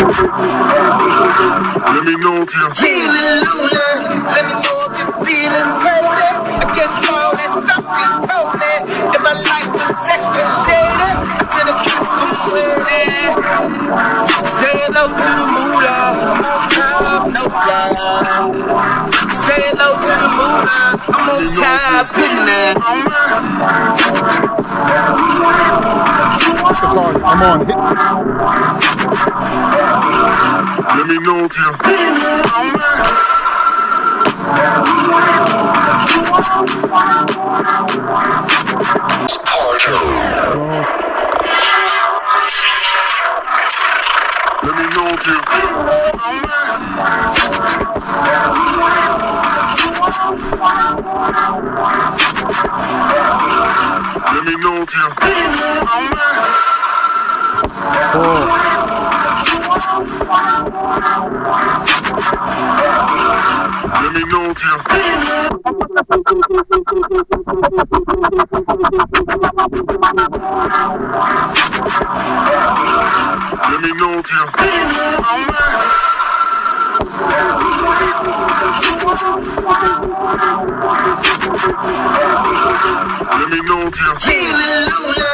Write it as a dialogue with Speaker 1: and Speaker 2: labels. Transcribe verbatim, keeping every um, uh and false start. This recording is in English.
Speaker 1: Let me know if you're feeling Lula. Let me know if you're feeling crazy. I guess all that stuff you told me in my life was extra shaded. I should have kept some sweating. Say hello to the moolah. I'm on no fly. Say hello to the moolah. I'm on top, putting it on me.
Speaker 2: I'm on. Hit.
Speaker 1: Let me know if you're feeling on me. Let me know if you're on me. Let me know if you're on me.
Speaker 2: Oh.
Speaker 1: Let me know if you're Let me know if you're on me. Let me know if you're feeling Lula.